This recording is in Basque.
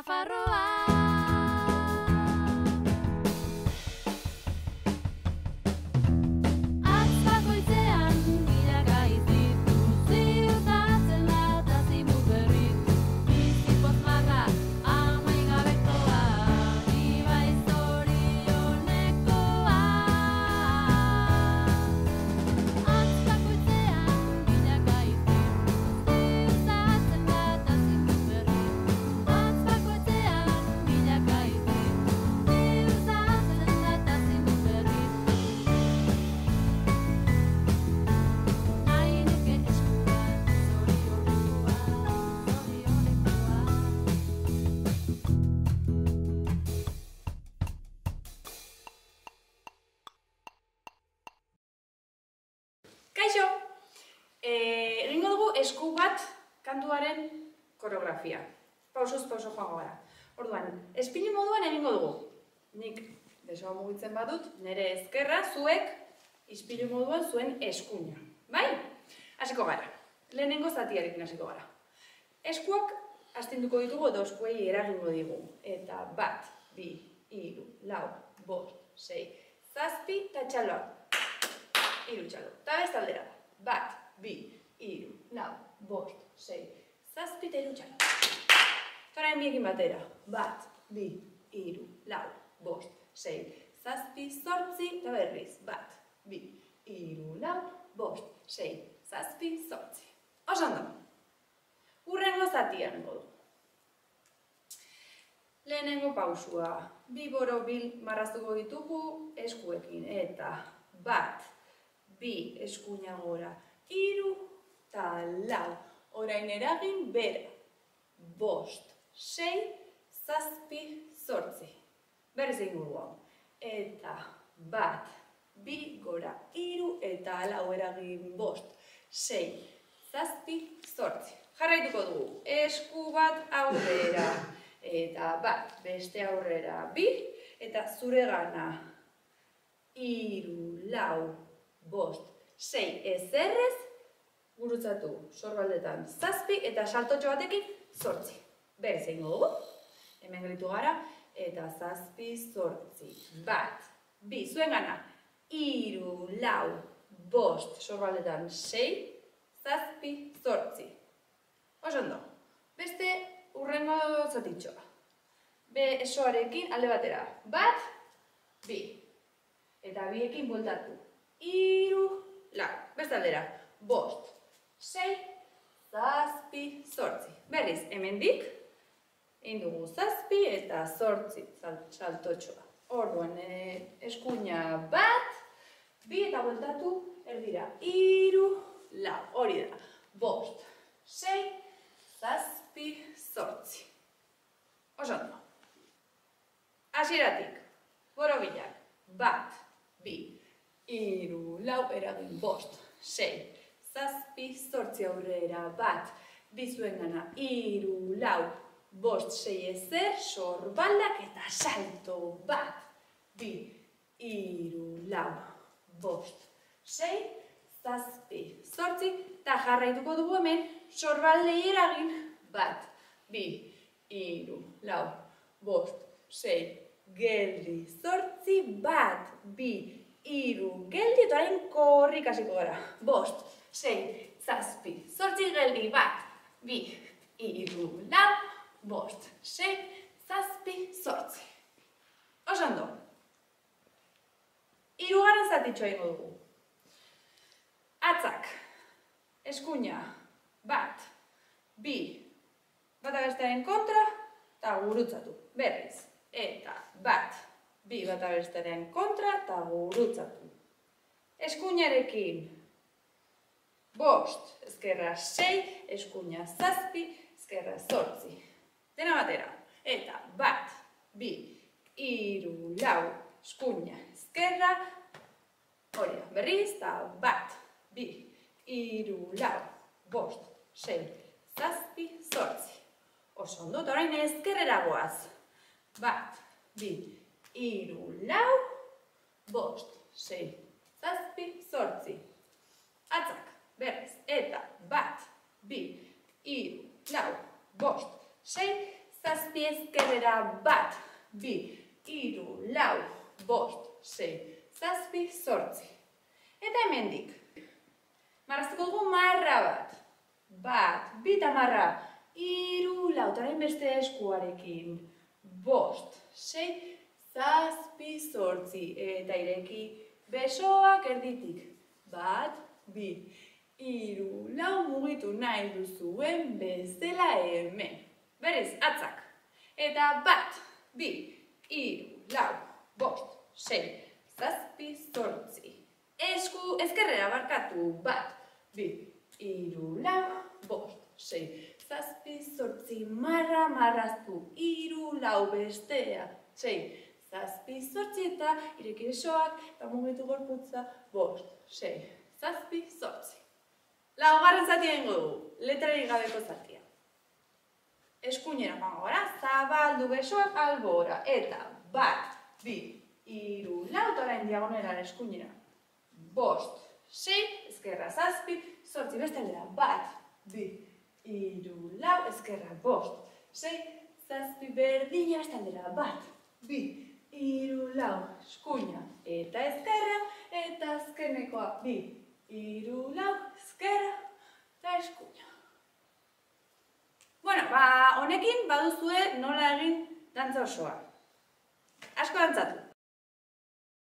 Nafarroa. Kaixo! Egingo dugu esku bat kantuaren koreografia. Pausuz pauso joango gara. Orduan, espilu moduan egingo dugu. Nik besoa mugitzen badut, nire ezkerra, zuek ispilu moduan zuen eskuina. Bai? Hasiko gara. Lehenengo zatiarekin hasiko gara. Eskuak astinduko ditugu edo eskuei eragingo digu. Eta 1, 2, 3, 4, 5, 6, 7 eta txaloa. 3 txalo. Eta beste aldera. 1, 2, 3, 4, 5, 6, 7 eta 3 txalo. Eta orain biekin batera. 1, 2, 3, 4, 5, 6, 7, 8 eta berriz. 1, 2, 3, 4, 5, 6, 7, 8. Oso ondo. Hurrengo zatia egingo dugu. Lehenengo pausua. 2 borobil marraztuko ditugu eskuekin. Eta 1, 2 eskuina gora, 3 eta 4. Orain eragin bera. 5, 6, 7, 8. Berriz egingo dugu hau. Eta 1, 2 gora, 3 eta 4 eragin 5, 6, 7, 8. Jarraituko dugu. Esku bat aurrera. Eta 1, beste aurrera 2. Eta zure gana. 3, 4, 5, 6 ezerrez, gurutzatu sorbaldetan 7 eta saltotxo batekin 8. Berriz egingo dugu, hemen gelditu gara, eta 7, 8. 1, 2, zuen gana, 3, 4, 5, sorbaldetan 6, 7, 8. Oso ondo, beste hurrengo zatitxoa. Besoarekin alde batera, 1, 2. Eta biekin bueltatu. 3, 4. Beste aldera. 5, 6, 7, 8. Berriz, hemendik. Egin dugu 7 eta 8 saltotxoa. Orduan, eskuina 1, 2 eta bueltatu erdira. 3, 4. Hori da. 5, 6, 7, 8. Oso ondo. Hasieratik. Borobilak. 1, 2, 3, 4 eragin 5, 6, 7, 8 aurrera, 1, 2 zuen gana, 3, 4, 5, 6 ezer, sorbaldak eta salto, 1, 2, 3, 4, 5, 6, 7, 8, eta jarraituko dugu hemen sorbaldei eragin, 1, 2, 3, 4, 5, 6, geldi, 8, 1, 2, 3, geldi, eta orain korrik hasiko gara. 5, 6, 7, 8 geldi, 1, 2, 3, 4, 5, 6, 7, 8. Oso ondo. Hirugarren zatitxoa egingo dugu. Atzak, eskuina, 1, 2, bata bestearen kontra, eta gurutzatu. Berriz. Eta 1, 2 bata bestearen kontra eta gurutzatu. Eskuinarekin 5, ezkerra 6, eskuina 7, ezkerra 8. Dena batera. Eta 1, 2, 3, 4, eskuina ezkerra. Hori da, berriz, eta 1, 2, 3, 4, 5, 6, 7, 8. Oso ondo, eta orain ezkerrera goaz. 1, 2, 3, 4, 5, 6, 7, 8. Atzak, berriz, eta 1, 2, 3, 4, 5, 6, zazpi ezkerrera, bat, bi, hiru, lau, bost, sei, zazpi, zortzi. Eta hemendik. Marraztuko dugu marra bat. Bat, bi eta marra, hiru, lau, eta orain beste eskuarekin. Bost, sei, zazpi, zortzi. Eta ireki besoak erditik. Bat, bi, hiru, lau, mugitu nahi duzuen bezala hemen. Berez, atzak. Eta bat, bi, hiru, lau, bost, sei, zazpi, zortzi. Esku ezkerrera barkatu. Bat, bi, hiru, lau, bost, sei, zazpi, zortzi, marra, marraztu, hiru, lau, bestea, sei, zazpi, zortzi, eta ireki besoak, eta mugitu gorputza, bost, sei, zazpi, zortzi. Laugarren zatia egingo dugu, letrarik gabeko zatia. Eskuinera joango gara, zabaldu besoak albora, eta bat, bi, hiru, lau, eta orain diagonelara eskuinera. Bost, sei, ezkerra zazpi, zortzi, beste aldera, bat, bi, hiru, lau, ezkerra, bost, sei, zazpi, berdina, beste aldera, bat, bi, hiru, lau, eskuina, eta ezkerra, eta azkenekoa, bi, hiru, lau, ezkerra, eta eskuina. Bueno, honekin baduzue nola egin dantza osoa. Asko dantzatu!